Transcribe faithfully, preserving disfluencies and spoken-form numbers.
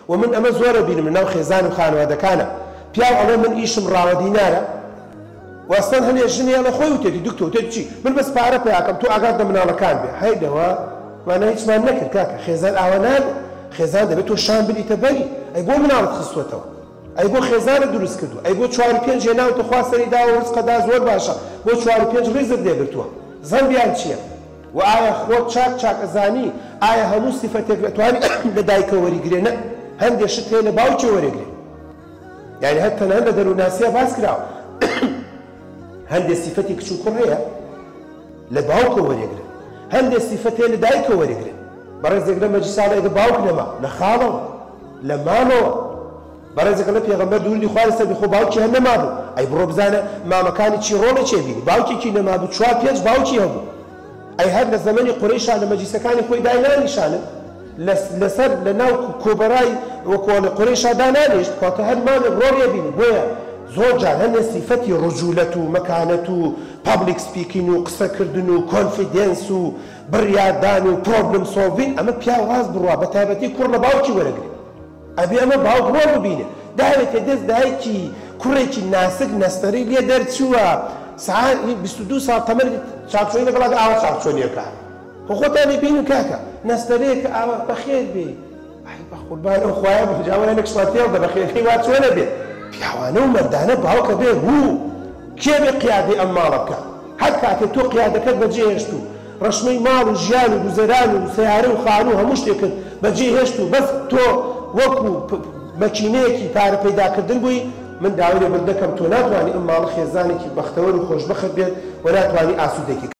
ومن أما زورة بين من ناو خيزان وخانوا هذا كان بياو على من إيشم راو دينارا وأصلا هني أجني على خوي وتدي دكتور تدي من بس بعرف بياكم تو أقعد من على كان بي هيدا هو ما أنا هيك ما نكر كاكا خيزان أوانان خيزان ده بتو شام بدي تبي أي بو من على خصوته أي بو خيزان الدروس كدو أي بو شوار بينج هنا وتخواصري دا ورزق دا زور باشا بو شوار بينج رزق ده برتوا زن بيان شيء وآية خود شاك شاك أزاني آية همو صفتك تواني بدايك وريقرينا هندي شتى لباوتش وريقري يعني حتى هند درو ناسيا باس كراو هندي صفتك شو كرهيا لباوك وريقري هندي صفتي لدايك وريقري برز يقرا مجلس على إذا باوك نما لخالو لمانو برز يقرا في غمر دول دي خالص بخو باوكي هنما بو أي بروبزانا ما مكاني تشيرونه تشيبي باوكي كي نما بو شوا بيج باوكي هبو أي هذا زماني قريش على مجلس كان يخوي دايناني شانه لسر لناو كوبراي وكوال قريش دانانيش كوكا هاد مال الروريا بيني بويا زوجا هن صفتي رجولته مكانته public speaking وقصة كردنو confidence بريادان problem solving أما بيا واز بروا بتابتي كورنا باوكي ورقري أبي أما باوك روا بيني دايما تدز دايكي كوريكي ناسك نستري ليه درت شوا ساعات بستدو ساعة تمر شاكشوني قلاد آوا شاكشوني كا هو تاني بينو كاكا نستريك آوا بخير بي أي بخور بانو خوايا بجاونا لك شواتيو ده بخير في وات شونا بي بيعوانو مردانا باوكا بي هو كيف قيادي أمالك حتى تو قيادك بجي هشتو رشمي مال وجيان وزران وسياري وخانو هموش لكن بجي هشتو بس تو وكو ماكينيكي تاري بيدا كردن بوي من داوری بردكم تو ناتواني اما الله خيزانك بختور وخوش بخت بيت ولا تواني اسودك